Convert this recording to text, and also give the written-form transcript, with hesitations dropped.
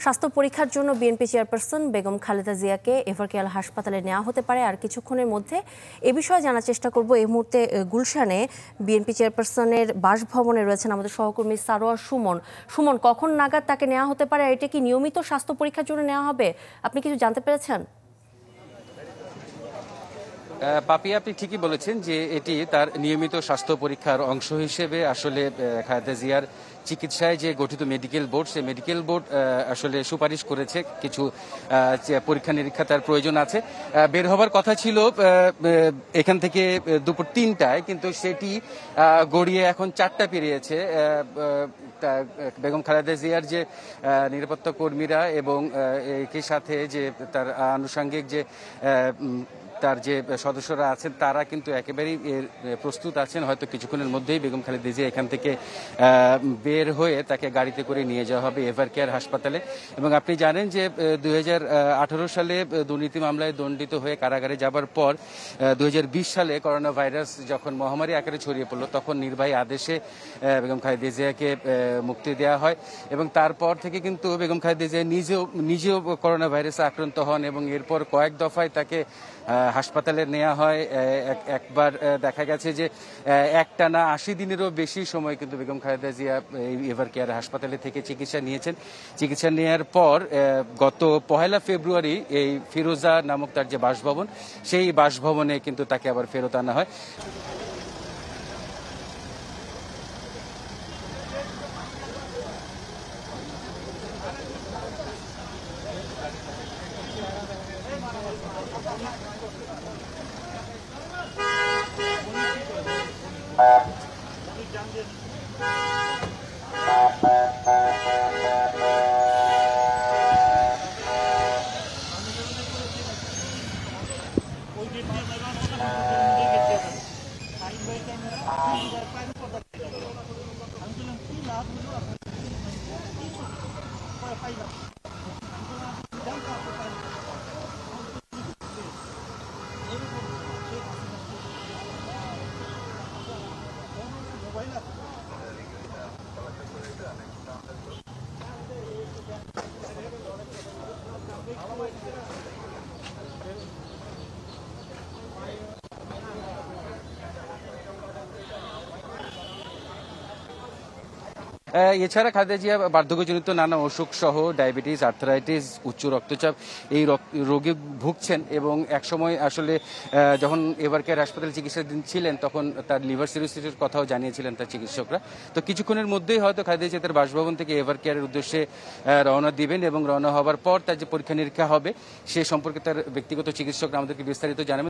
স্বাস্থ্য পরীক্ষার জন্য বিএনপি চেয়ারপারসন বেগম খালেদা জিয়াকে এভারকেয়ার হাসপাতালে নেওয়া হতে পারে আর কিছুক্ষণের মধ্যে। এ বিষয়ে জানার চেষ্টা করব। এই মুহূর্তে গুলশানে বিএনপি চেয়ারপারসনের বাসভবনে রয়েছেন আমাদের সহকর্মী সারোয়ার সুমন। সুমন, কখন নাগাদ তাকে নেওয়া হতে পারে? এটা কি নিয়মিত স্বাস্থ্য পরীক্ষার জন্য নেওয়া হবে? আপনি কিছু জানতে পেরেছেন? পাপি, আপনি ঠিকই বলেছেন যে এটি তার নিয়মিত স্বাস্থ্য পরীক্ষার অংশ হিসেবে আসলে খালেদা জিয়ার চিকিৎসায় যে গঠিত মেডিকেল বোর্ড, সেই মেডিকেল বোর্ড আসলে সুপারিশ করেছে কিছু পরীক্ষা নিরীক্ষা তার প্রয়োজন আছে। বের হবার কথা ছিল এখান থেকে দুপুর ৩টায়, কিন্তু সেটি গড়িয়ে এখন ৪টা পেরিয়েছে। বেগম খালেদা জিয়ার যে নিরাপত্তা কর্মীরা এবং একই সাথে যে তার আনুষঙ্গিক যে তার যে সদস্যরা আছেন তারা কিন্তু একেবারেই প্রস্তুত আছেন। হয়তো কিছুক্ষণের মধ্যেই বেগম খালেদা জিয়া এখান থেকে বের হয়ে তাকে গাড়িতে করে নিয়ে যাওয়া হবে এভারকেয়ার হাসপাতালে। এবং আপনি জানেন যে 2018 সালে দুর্নীতি মামলায় দণ্ডিত হয়ে কারাগারে যাবার পর 2020 সালে করোনা ভাইরাস যখন মহামারী আকারে ছড়িয়ে পড়লো, তখন নির্বাহী আদেশে বেগম খালেদা জিয়াকে মুক্তি দেওয়া হয়। এবং তারপর থেকে কিন্তু বেগম খালেদা জিয়া নিজেও করোনা ভাইরাসে আক্রান্ত হন এবং এরপর কয়েক দফায় তাকে হাসপাতালে নেওয়া হয়। একবার দেখা গেছে যে একটানা 80 দিনেরও বেশি সময় কিন্তু বেগম খালেদা জিয়া এভারকেয়ার হাসপাতালে থেকে চিকিৎসা নিয়েছেন। চিকিৎসা নেওয়ার পর গত 1 ফেব্রুয়ারি এই ফিরোজা নামক তার যে বাসভবন, সেই বাসভবনে কিন্তু তাকে আবার ফেরত আনা হয়। এছাড়া খালেদা জিয়া বার্ধক্যজনিত নানা অসুখ সহ ডায়াবেটিস, আর্থারাইটিস, উচ্চ রক্তচাপ এই রোগে ভুগছেন এবং একসময় আসলে যখন এভারকেয়ার হাসপাতালে চিকিৎসাধীন ছিলেন তখন তার লিভার সিরোসিসের কথাও জানিয়েছিলেন তার চিকিৎসকরা। তো কিছুক্ষণের মধ্যেই হয়তো খালেদা জিয়া তার বাসভবন থেকে এভারকেয়ারের উদ্দেশ্যে রওনা দিবেন এবং রওনা হওয়ার পর তার যে পরীক্ষা নিরীক্ষা হবে সে সম্পর্কে তার ব্যক্তিগত চিকিৎসকরা আমাদেরকে বিস্তারিত জানাবেন।